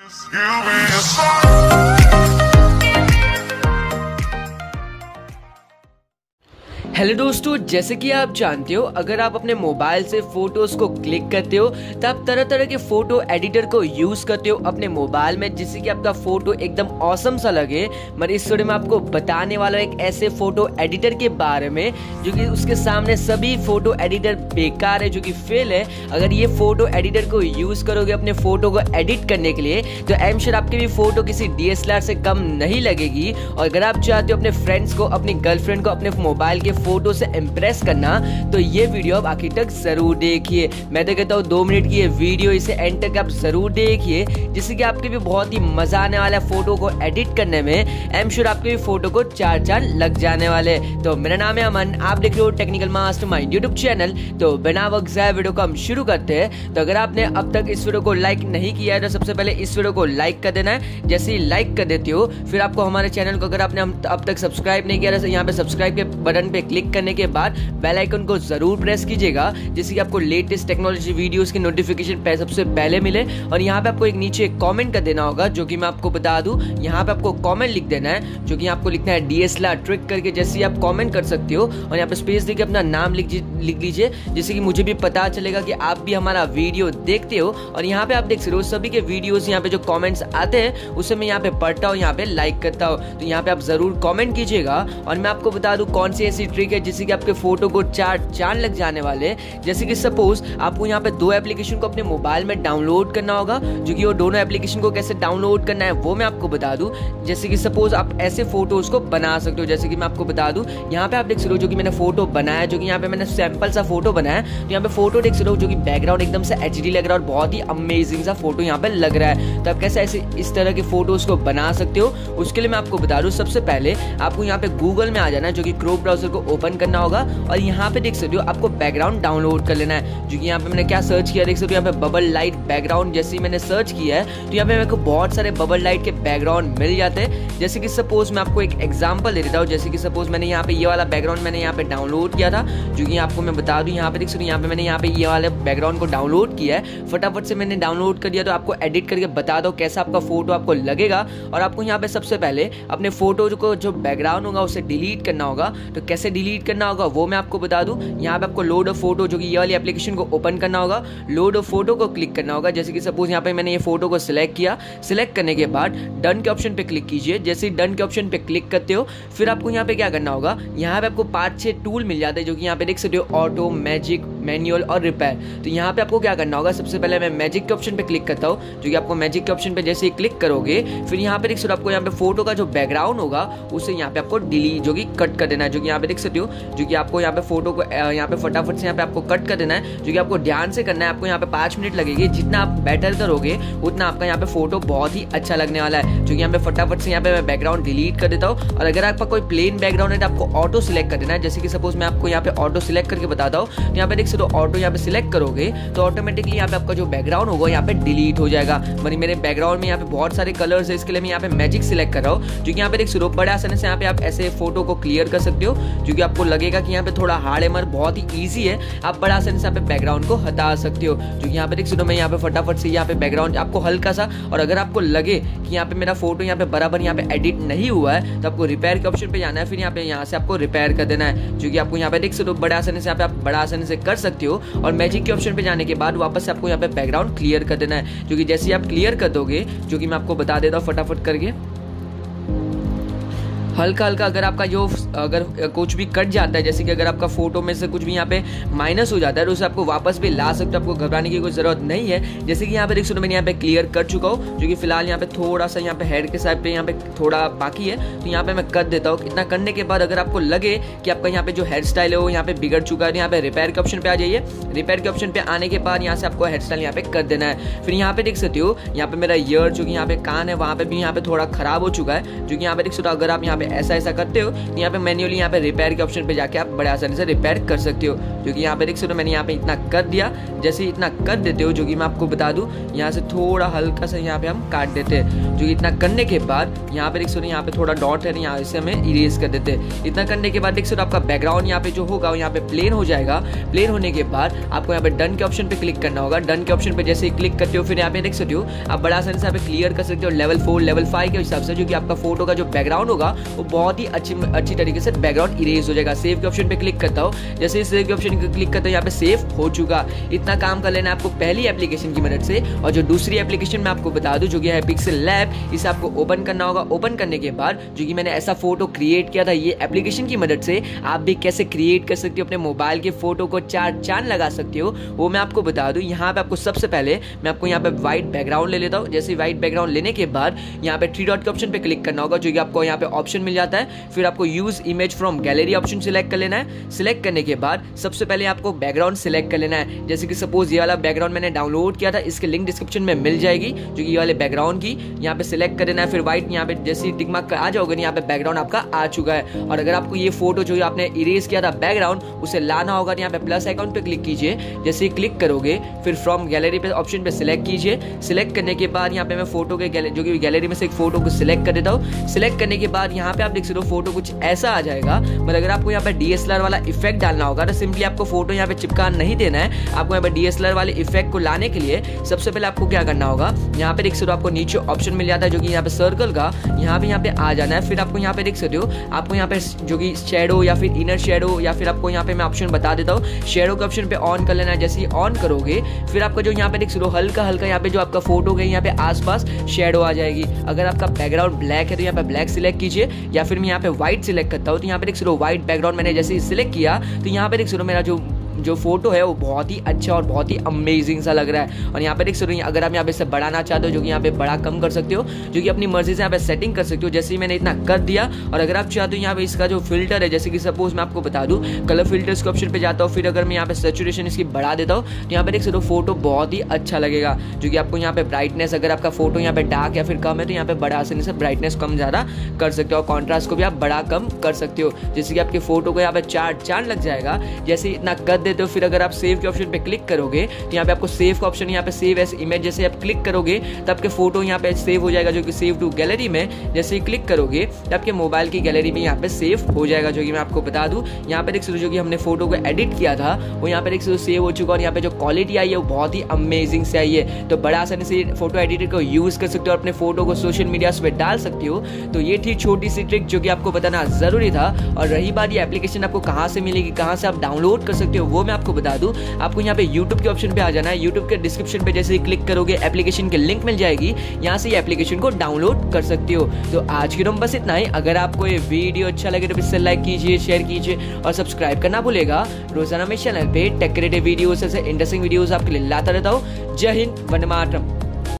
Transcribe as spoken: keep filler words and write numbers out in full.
Hello दोस्तों, जैसे कि आप जानते हो, अगर आप अपने मोबाइल से फोटोज को क्लिक करते हो तो आप तरह तरह के फोटो एडिटर को यूज करते हो अपने मोबाइल में, जिससे कि आपका फोटो एकदम ऑसम सा लगे। मैं इस वीडियो में आपको बताने वाला हूँ एक ऐसे फोटो एडिटर के बारे में जो कि उसके सामने सभी फोटो एडिटर बेकार है, जो कि फेल है। अगर ये फोटो एडिटर को यूज करोगे अपने फोटो को एडिट करने के लिए तो आई एम श्योर आपकी भी फोटो किसी डी एस एल आर से कम नहीं लगेगी। और अगर आप चाहते हो अपने फ्रेंड्स को, अपनी गर्लफ्रेंड को अपने मोबाइल के फोटो से इम्प्रेस करना, तो ये वीडियो आप आखिर तक जरूर देखिए। मैं तो कहता हूँ दो मिनट की ये वीडियो, इसे एंड तक आप जरूर देखिए, जिससे कि आपके भी बहुत ही मजा आने वाला है फोटो को एडिट करने में। आई एम श्योर आपके भी फोटो को चार चार लग जाने वाले। तो मेरा नाम है अमन, आप देख रहे हो टेक्निकल मास्टरमाइंड यूट्यूब चैनल। तो बिना वक्त जाए वीडियो को हम शुरू करते हैं। तो अगर आपने अब तक इस वीडियो को लाइक नहीं किया है तो सबसे पहले इस वीडियो को लाइक कर देना है। जैसे ही लाइक कर देते हो फिर आपको हमारे चैनल को, अगर आपने अब तक सब्सक्राइब नहीं किया तो यहाँ पे सब्सक्राइब के बटन पे क्लिक करने के बाद बेल आइकन को जरूर प्रेस कीजिएगा, जिससे कि आपको लेटेस्ट टेक्नोलॉजी वीडियोस की नोटिफिकेशन सबसे पहले मिले। और यहाँ पे आपको एक नीचे कमेंट कर देना होगा, जो कि मैं आपको बता दूं, यहाँ पे आपको कमेंट लिख देना है, जो कि आपको लिखना है D S L R trick करके। जैसे आप कमेंट कर सकते हो और यहाँ पे स्पेस देके अपना नाम लिख लिख लीजिए, जिससे कि मुझे भी पता चलेगा कि आप भी हमारा वीडियो देखते हो। और यहाँ पे आप देख सकते हो सभी के वीडियोस, यहाँ पे जो कमेंट्स आते हैं उसे मैं यहाँ पे पढ़ता हूँ, यहाँ पे लाइक करता हूँ। तो यहाँ पे आप जरूर कमेंट कीजिएगा। और मैं आपको बता दूं कौन सी ऐसी ट्रिक है जिससे कि आपके फोटो को चार चांद लग जाने वाले। जैसे कि सपोज आपको यहाँ पे दो एप्लीकेशन को अपने मोबाइल में डाउनलोड करना होगा, जो कि वो दोनों एप्लीकेशन को कैसे डाउनलोड करना है वो मैं आपको बता दूं। जैसे कि सपोज आप ऐसे फोटोज को बना सकते हो, जैसे कि मैं आपको बता दूं, यहाँ पे आप देख सकते हो जो कि मैंने फोटो बनाया, जो कि यहाँ पे मैंने सैंपल सा फोटो बनाया। तो यहाँ पे फोटो देख सकते हो जो कि बैकग्राउंड एकदम से एच डी लग रहा है और बहुत ही अमेजिंग सा फोटो यहाँ पे लग रहा है। तो आप कैसे ऐसे इस तरह के फोटोज को बना सकते हो, उसके लिए मैं आपको बता दूं, सबसे पहले आपको यहाँ पे गूगल में आ जाना है, जो कि क्रोम ब्राउजर को ओपन करना होगा। और यहाँ पे देख सकते हो आपको बैकग्राउंड डाउनलोड कर लेना है, जो कि यहाँ पे मैंने क्या सर्च किया, देख सकते हो यहाँ पे बबल लाइट बैकग्राउंड। जैसे ही मैंने सर्च किया है तो यहाँ पे मेरे को बहुत सारे बबल लाइट के बैकग्राउंड मिल जाते हैं। जैसे कि सपोज मैं आपको एक एग्जांपल दे देता हूँ। जैसे कि सपोज मैंने यहाँ पे ये वाला बैकग्राउंड मैंने यहाँ पे डाउनलोड किया था, जो कि आपको मैं बता दूं, यहाँ पे देख सकते हो यहाँ पे मैंने यहाँ पे ये वाले बैकग्राउंड को डाउनलोड किया है। फटाफट से मैंने डाउनलोड कर दिया। तो आपको एडिट करके बता दो कैसा आपका फोटो आपको लगेगा। और आपको यहाँ पे सबसे पहले अपने फोटो को जो बैकग्राउंड होगा उसे डिलीट करना होगा। तो कैसे डिलीट करना होगा वो मैं आपको बता दूं। यहाँ पे आपको लोड ऑफ फोटो, जो कि ये वाली एप्लीकेशन को ओपन करना होगा, लोड ऑफ फोटो को क्लिक करना होगा। जैसे कि सपोज यहाँ पे मैंने ये फोटो को सिलेक्ट किया, सिलेक्ट करने के बाद डन के ऑप्शन पे क्लिक कीजिए। जैसे ही डन के ऑप्शन पे क्लिक करते हो फिर आपको यहाँ पे क्या करना होगा, यहाँ पे आपको पांच छह टूल मिल जाते हैं, जो कि यहाँ पे देख सकते हो ऑटो, मैजिक, मैनुअल और रिपेयर। तो यहाँ पे आपको क्या करना होगा, सबसे पहले मैं मैजिक के ऑप्शन पे क्लिक करता हूँ, जो कि आपको मैजिक के ऑप्शन पे जैसे ही क्लिक करोगे फिर यहाँ पे देख सकते हो आपको यहाँ पे फोटो का जो बैकग्राउंड होगा उसे यहाँ पे आपको डिलीट, जो कि कट कर देना है। जो कि यहाँ पे देख सकते हो, जो कि आपको यहाँ पे फोटो को यहाँ पे फटाफट से यहाँ पे आपको कट कर देना है, जो कि आपको ध्यान से करना है। आपको यहाँ पे पांच मिनट लगेगी, जितना आप बेटर करोगे उतना आपका यहाँ पे फोटो बहुत ही अच्छा लगने वाला है। जो कि यहाँ पे फटाफट से यहाँ पे मैं बैकग्राउंड डिलीट कर देता हूँ। और अगर आपका कोई प्लेन बैकग्राउंड है तो आपको ऑटो सिलेक्ट कर देना है। जैसे कि सपोज मैं आपको यहाँ पे ऑटो सिलेक्ट करके बताता हूँ, तो यहाँ पे देख सकते हो ऑटो यहाँ पे सिलेक्ट करोगे तो ऑटोमेटिकली यहाँ पे आपका जो बैकग्राउंड होगा यहाँ पे डिलीट हो जाएगा। वही मेरे बैकग्राउंड में यहाँ पे बहुत सारे कलर्स है, इसके लिए मैं यहाँ पे मैजिक सिलेक्ट कर रहा हूँ, जो कि यहाँ पे देख सकते हो बड़े आसानी से यहाँ पे आप ऐसे फोटो को क्लियर कर सकते हो। जो कि आपको लगेगा कि यहाँ पे थोड़ा हार्ड है मगर बहुत ही ईजी है, आप बड़ा आसानी से यहाँ पे बैकग्राउंड को हटा सकते हो। जो कि यहाँ पे देख सकते हो मैं यहाँ पे फटाफट से यहाँ पे बैकग्राउंड आपको हल्का सा, और अगर आपको लगे कि यहाँ पे मेरा फोटो यहाँ पे बराबर यहाँ पे एडिट नहीं हुआ है तो आपको रिपेयर के ऑप्शन पे जाना है। फिर यहाँ पे यहाँ से आपको रिपेयर कर देना है, जो कि आपको यहाँ पे देख सकते हो बड़ा आसानी से यहाँ पे आप बड़ा आसानी से कर सकते हो। और मैजिक के ऑप्शन पे जाने के बाद वापस से आपको यहाँ पे बैकग्राउंड क्लियर कर देना है, जो कि जैसे ही आप क्लियर कर दोगे, जो कि मैं आपको बता देता हूँ फटाफट करके, हल्का हल्का अगर आपका जो अगर कुछ भी कट जाता है, जैसे कि अगर आपका फोटो में से कुछ भी यहाँ पे माइनस हो जाता है तो उसे आपको वापस भी ला सकते हो, आपको घबराने की कोई जरूरत नहीं है। जैसे कि यहाँ पे देख सकते हो मैंने यहाँ पे क्लियर कर चुका हूँ, जो कि फिलहाल यहाँ पे थोड़ा सा यहाँ पे हेड के साइड पे यहाँ पे थोड़ा बाकी है, तो यहाँ पे मैं कर देता हूँ। इतना करने के बाद अगर आपको लगे कि आपका यहाँ पे जो हेयर स्टाइल है वो यहाँ पे बिगड़ चुका है तो यहाँ पे रिपेयर के ऑप्शन पे आ जाइए। रिपेयर के ऑप्शन पे आने के बाद यहाँ से आपको हेयर स्टाइल यहाँ पे कर देना है। फिर यहाँ पे देख सकते हो यहाँ पे मेरा ईयर, जो कि यहाँ पे कान है वहाँ पे भी यहाँ पे थोड़ा खराब हो चुका है, जो कि यहाँ पे देख सकते हो अगर आप यहाँ पे ऐसा ऐसा करते हो यहाँ पे मैन्युअली यहाँ पे रिपेयर के ऑप्शन पे जाके आप बड़े आसानी से रिपेयर कर सकते हो। जो कि यहाँ पे देख सकते हो मैंने यहाँ पे इतना कर दिया। जैसे इतना कर देते हो, जो कि मैं आपको बता दूं, यहाँ से थोड़ा हल्का सा यहाँ पे हम काट देते हैं। जो कि इतना करने के बाद यहाँ पे देख सकते हो यहाँ पे थोड़ा डॉट है, यहाँ से हमें इरेज कर देते हैं। इतना करने के बाद देख सकते हो आपका बैकग्राउंड यहाँ पे जो होगा यहाँ पे प्लेन हो जाएगा। प्लेन होने के बाद आपको यहाँ पे डन के ऑप्शन पे क्लिक करना होगा। डन के ऑप्शन पे जैसे ही क्लिक करते हो फिर यहाँ पे देख सकते हो आप बड़ा आसानी से यहाँ पे क्लियर कर सकते हो लेवल फोर लेवल फाइव के हिसाब से, जो कि आपका फोटो का जो बैकग्राउंड होगा वो बहुत ही अच्छी अच्छी तरीके से बैकग्राउंड इरेज हो जाएगा। सेव के ऑप्शन पे क्लिक करता हो, जैसे सेव के ऑप्शन पे क्लिक करते हो यहाँ पे सेव हो चुका। इतना काम कर लेना आपको पहली एप्लीकेशन की मदद से। और जो दूसरी एप्लीकेशन मैं आपको बता दूं जो कि है पिक्सल लैब, इसे आपको ओपन करना होगा। ओपन करने के बाद जो कि मैंने ऐसा फोटो क्रिएट किया था ये एप्लीकेशन की मदद से, आप भी कैसे क्रिएट कर सकते हो अपने मोबाइल के फोटो को चार चांद लगा सकते हो, वो मैं आपको बता दूं। यहाँ पे आपको सबसे पहले मैं आपको यहाँ पे व्हाइट बैकग्राउंड ले लेता हूँ। जैसे व्हाइट बैकग्राउंड लेने के बाद यहाँ पे थ्री डॉट के ऑप्शन पे क्लिक करना होगा, जो कि आपको यहाँ पे ऑप्शन मिल जाता है। फिर आपको use image from gallery option select कर लेना है। सिलेक्ट करने के बाद सबसे पहले आपको बैकग्राउंड सिलेक्ट कर लेना है। जैसे कि सपोज ये वाला बैकग्राउंड मैंने डाउनलोड किया था, इसके लिंक डिस्क्रिप्शन में मिल जाएगी, जो कि ये वाले बैकग्राउंड की यहाँ पे सिलेक्ट कर देना है। फिर व्हाइट यहाँ पे जैसे टिक मार्क आ जाओगे यहाँ पे बैकग्राउंड आपका आ चुका है। और अगर आपको ये फोटो जो आपने इरेज किया था बैकग्राउंड उसे लाना होगा, यहाँ पे प्लस आइकॉन पे क्लिक कीजिए। जैसे ही क्लिक करोगे फिर फ्रॉम गैलरी पे ऑप्शन पे सिलेक्ट कीजिए। सिलेक्ट करने के बाद यहाँ पे मैं फोटो के जो कि गैलरी में से एक फोटो को सिलेक्ट कर देता हूँ। सिलेक्ट करने के बाद यहाँ पे आप देख सकते हो फोटो कुछ ऐसा आ जाएगा। मतलब अगर आपको यहाँ पे डीएसएलआर वाला इफेक्ट डालना होगा तो सिंपली आपको फोटो यहाँ पे चिपका नहीं देना है। आपको यहाँ पे डीएसएलआर वाले इफेक्ट को लाने के लिए सबसे पहले आपको क्या करना होगा, यहाँ पे देख सकते हो आपको नीचे ऑप्शन मिल जाता है जो कि यहाँ पे सर्कल का, यहाँ पे यहाँ पे आ जाना है। फिर आपको यहाँ पे देख सकते हो आपको यहाँ पे जो कि शेडो या फिर इनर शेडो या फिर आपको यहाँ पे मैं ऑप्शन बता देता हूँ, शेडो के ऑप्शन पे ऑन कर लेना है। जैसे ही ऑन करोगे फिर आपका जो यहाँ पे देख सकते हो हल्का हल्का यहाँ पे जो आपका फोटो है यहाँ पे आसपास शेडो आ जाएगी। अगर आपका बैकग्राउंड ब्लैक है तो यहाँ पे ब्लैक सिलेक्ट कीजिए, या फिर मैं यहाँ पे व्हाइट सिलेक्ट करता हूँ। तो यहाँ पे देख सकते हो व्हाइट बैकग्राउंड मैंने जैसे ही सिलेक्ट किया तो यहाँ पे देख सकते हो मेरा जो जो फोटो है वो बहुत ही अच्छा और बहुत ही अमेजिंग सा लग रहा है। और यहाँ पे देख सकते हो अगर आप यहाँ पे इसे बढ़ाना चाहते हो जो कि यहाँ पे बड़ा कम कर सकते हो, जो कि अपनी मर्जी से यहाँ पे सेटिंग कर सकते हो। जैसे ही मैंने इतना कर दिया। और अगर आप चाहते हो यहाँ पे इसका जो फिल्टर है, जैसे कि सपोज मैं आपको बता दूं कलर फिल्टर्स के ऑप्शन पे जाता हूँ, फिर अगर मैं यहाँ पे सैचुरेशन इसकी बढ़ा देता हूँ तो यहाँ पे देख सकते हो फोटो बहुत ही अच्छा लगेगा। जो कि आपको यहाँ पे ब्राइटनेस, अगर आपका फोटो यहाँ पे डार्क या फिर कम है तो यहाँ पे बड़ा आसानी से ब्राइटनेस कम ज्यादा कर सकते हो। और कॉन्ट्रास्ट को भी आप बड़ा कम कर सकते हो, जैसे कि आपके फोटो को यहाँ पे चार चांद लग जाएगा। जैसे इतना कर देते हो फिर अगर आप सेव के ऑप्शन पे क्लिक करोगे तो यहाँ पे आपको सेव का ऑप्शन, यहाँ पे सेव एज इमेज जैसे आप क्लिक करोगे तो आपके फोटो यहाँ पे सेव हो जाएगा, जो कि सेव टू गैलरी में जैसे ही क्लिक करोगे तो आपके मोबाइल की गैलरी में यहाँ पे सेव हो जाएगा। जो कि मैं आपको बता दूं यहाँ पे देख सकते हो जो कि हमने फोटो को एडिट किया था वो यहाँ पे देख सकते हो सेव हो चुका। और यहाँ पे जो क्वालिटी आई है वो बहुत ही अमेजिंग से आई है। तो बड़ा आसानी से फोटो एडिटर को यूज कर सकते हो और अपने फोटो को सोशल मीडिया पे डाल सकते हो। तो ये थी छोटी सी ट्रिक जो कि आपको बताना जरूरी था। और रही बात ये एप्लीकेशन आपको कहाँ से मिलेगी, कहाँ से आप डाउनलोड कर सकते हो, वो मैं आपको बता दूं। आपको यहाँ पे यूट्यूब के ऑप्शन पे आ जाना है। यूट्यूब के डिस्क्रिप्शन पे जैसे ही क्लिक करोगे एप्लीकेशन के लिंक मिल जाएगी, यहाँ से एप्लीकेशन को डाउनलोड कर सकते हो। तो आज की बस इतना ही। अगर आपको ये वीडियो अच्छा लगे तो इससे लाइक कीजिए, शेयर कीजिए और सब्सक्राइब करना भूलेगा। रोजाना मेरे चैनल पे टेक रिलेटेड वीडियोस, ऐसे इंटरेस्टिंग वीडियोस आपके लिए लाता रहता हूँ। जय हिंद, वंदे मातरम।